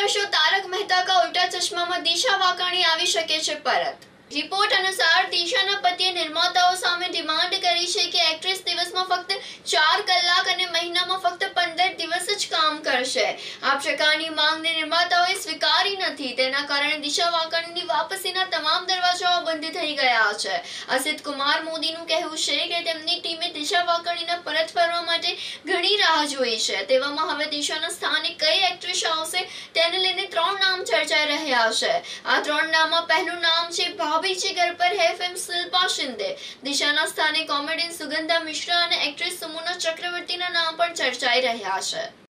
Popular show Tarak Mehta का उल्टा चश्मा में दिशा वाकाणी આવી શકે છે પરત। रिपोर्ट अनुसार दिशाના પતિએ નિર્માતાઓ સામે ડિમાન્ડ કરી છે કે એક્ટ્રેસ દિવસમાં ફક્ત 4 કલાક અને મહિનામાં ફક્ત 15 દિવસ જ કામ કરશે। આ પ્રકારની માંગને નિર્માતાઓએ સ્વીકારી નથી, તેના કારણે દિશા વાકાણીની વાપસીના તમામ દરવાજાઓ બંધ થઈ ગયા છે। અસિત કુમાર મોદીનું કહેવું છે કે તેમની ટીમે દિશા વાકાણીના પરત ફરવા માટે ઘણી રાહ જોઈ છે। તેવામાં હવે દિશાના સ્થાને કઈ એક્ટ્રેસ આવશે તેને લઈને 3 નામ ચર્ચાઈ રહ્યા છે। આ 3 નામમાં પહેલું નામ છે भाभी जी घर पर है फिल्म शिल्पा शिंदे। दिशाના સ્થાને કોમેડિયન સુગંધા મિશ્રા અને એક્ટ્રેસ સુમોના ચક્રવર્તીના નામ પણ ચર્ચાઈ રહ્યા છે।